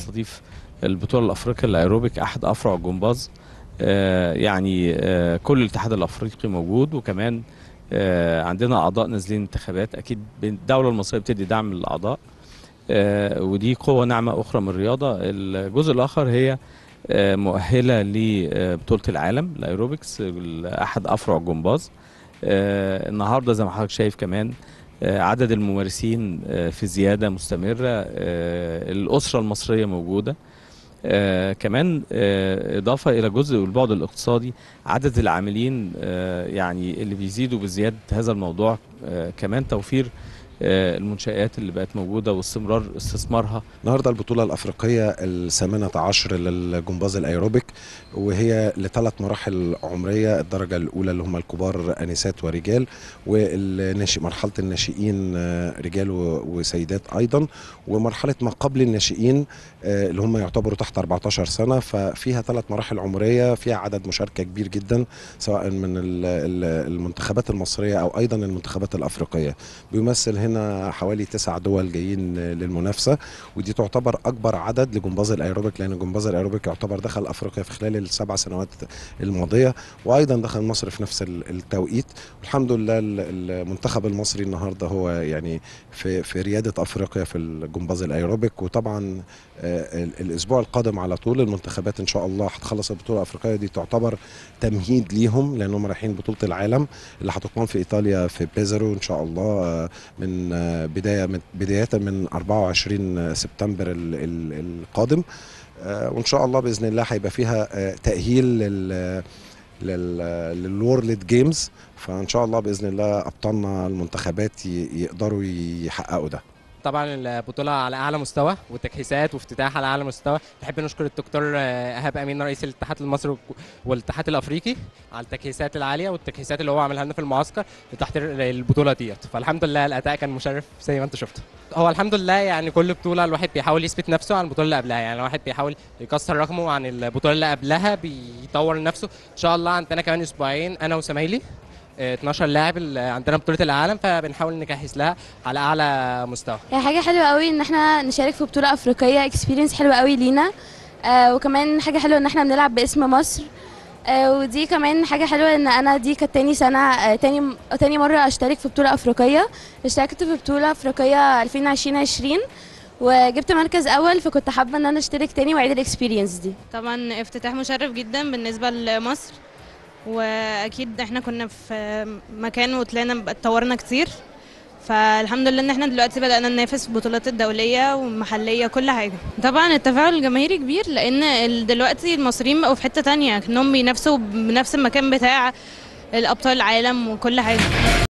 بنستضيف البطولة الأفريقية للأيروبيك أحد أفرع الجمباز. يعني كل الاتحاد الأفريقي موجود، وكمان عندنا أعضاء نازلين انتخابات. أكيد الدولة المصرية بتدي دعم للأعضاء، ودي قوة ناعمة أخرى من الرياضة. الجزء الآخر هي مؤهلة لبطولة العالم الأيروبكس أحد أفرع الجمباز. النهاردة زي ما حضرتك شايف كمان عدد الممارسين في زيادة مستمرة. الأسرة المصرية موجودة. كمان إضافة إلى جزء البعد الاقتصادي، عدد العاملين يعني اللي بيزيدوا بزيادة هذا الموضوع. كمان توفير المنشآت اللي بقت موجودة واستمرار استثمارها. النهارده البطولة الأفريقية ال18 للجمباز الأيروبيك، وهي ل3 مراحل عمرية. الدرجة الأولى اللي هم الكبار آنسات ورجال، ومرحلة الناشئين رجال وسيدات أيضا، ومرحلة ما قبل الناشئين اللي هم يعتبروا تحت 14 سنة. ففيها 3 مراحل عمرية، فيها عدد مشاركة كبير جدا سواء من المنتخبات المصرية أو أيضا المنتخبات الأفريقية. بيمثل هنا حوالي 9 دول جايين للمنافسة، ودي تعتبر أكبر عدد لجمباز الأيروبيك، لأن جمباز الأيروبيك يعتبر دخل أفريقيا في خلال ال7 سنوات الماضية، وأيضا دخل مصر في نفس التوقيت. والحمد لله المنتخب المصري النهارده هو يعني في ريادة أفريقيا في الجمباز الأيروبيك. وطبعا الأسبوع القادم على طول المنتخبات إن شاء الله هتخلص البطولة الأفريقية دي، تعتبر تمهيد ليهم لأنهم رايحين بطولة العالم اللي هتقام في إيطاليا في بيزارو إن شاء الله من بداية من 24 سبتمبر القادم. وإن شاء الله بإذن الله هيبقى فيها تأهيل للورلد جيمز. فإن شاء الله بإذن الله أبطالنا المنتخبات يقدروا يحققوا ده. طبعا البطولة على أعلى مستوى، والتجهيزات وافتتاح على أعلى مستوى. نحب نشكر الدكتور إيهاب أمين رئيس الاتحاد المصري والاتحاد الأفريقي على التجهيزات العالية والتجهيزات اللي هو عملها لنا في المعسكر لتحضير البطولة ديت. فالحمد لله الأداء كان مشرف زي ما أنت شفت. هو الحمد لله يعني كل بطولة الواحد بيحاول يثبت نفسه عن البطولة اللي قبلها، يعني الواحد بيحاول يكسر رقمه عن البطولة اللي قبلها، بيطور نفسه. إن شاء الله عندنا كمان أسبوعين أنا وزمايلي 12 لاعب عندنا بطولة العالم، فبنحاول نجهز لها على أعلى مستوى. هي حاجة حلوة قوي إن احنا نشارك في بطولة أفريقية، اكسبيرينس حلوة قوي لينا. وكمان حاجة حلوة إن احنا بنلعب باسم مصر. ودي كمان حاجة حلوة إن أنا دي كانت تاني سنة تاني مرة أشترك في بطولة أفريقية. اشتركت في بطولة أفريقية 2020 وجبت مركز أول، فكنت حابة إن أنا أشترك تاني وأعيد الاكسبيرينس دي. طبعا افتتاح مشرف جدا بالنسبة لمصر، واكيد احنا كنا في مكان وطلعنا اتطورنا كتير. فالحمد لله ان احنا دلوقتي بدأنا ننافس في البطولات الدولية والمحلية كل حاجة. طبعا التفاعل الجماهيري كبير، لان دلوقتي المصريين بقوا في حتة تانية، كأنهم بينافسوا بنفس المكان بتاع الابطال العالم وكل حاجة.